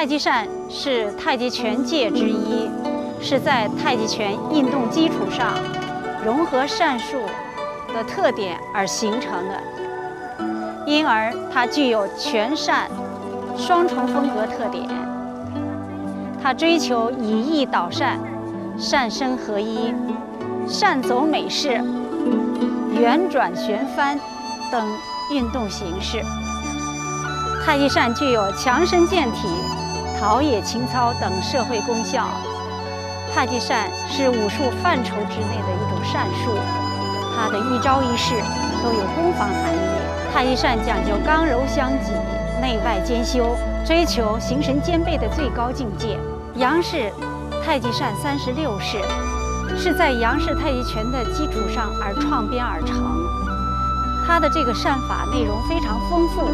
太极扇是太极拳界之一，是在太极拳运动基础上融合扇术的特点而形成的，因而它具有拳扇双重风格特点。它追求以逸导扇、扇身合一、扇走美式、圆转旋翻等运动形式。太极扇具有强身健体、陶冶情操等社会功效。太极扇是武术范畴之内的一种扇术，它的一招一式都有攻防含义。太极扇讲究刚柔相济、内外兼修，追求形神兼备的最高境界。杨氏太极扇36式是在杨氏太极拳的基础上而创编而成，它的这个扇法内容非常丰富。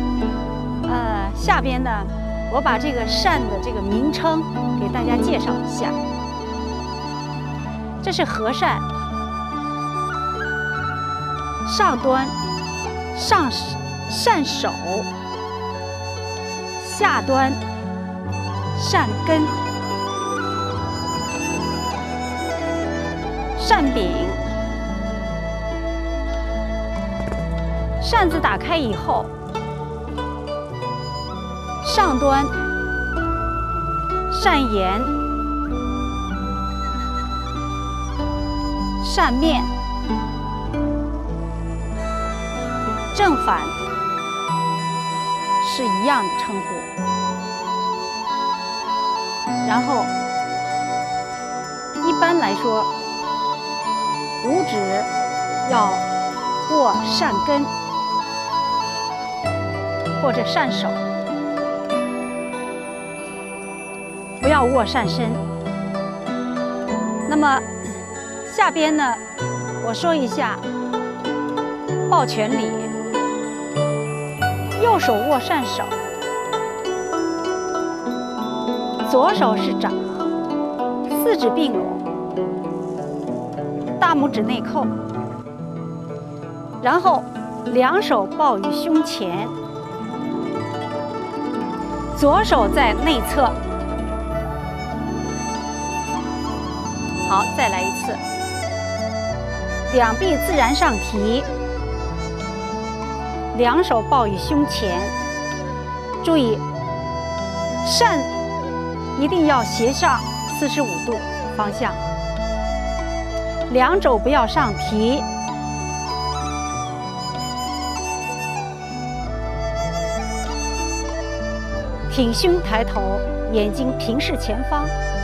下边呢，我把这个扇的这个名称给大家介绍一下。这是和扇，上端上扇手，下端扇根，扇柄。扇子打开以后，上端扇沿、扇面、正反是一样的称呼。然后，一般来说，五指要握扇根或者扇手，不要握扇身。那么下边呢，我说一下抱拳礼。右手握扇手，左手是掌，四指并拢，大拇指内扣，然后两手抱于胸前，左手在内侧。好，再来一次。两臂自然上提，两手抱于胸前。注意，扇一定要斜上45度方向，两肘不要上提。挺胸抬头，眼睛平视前方。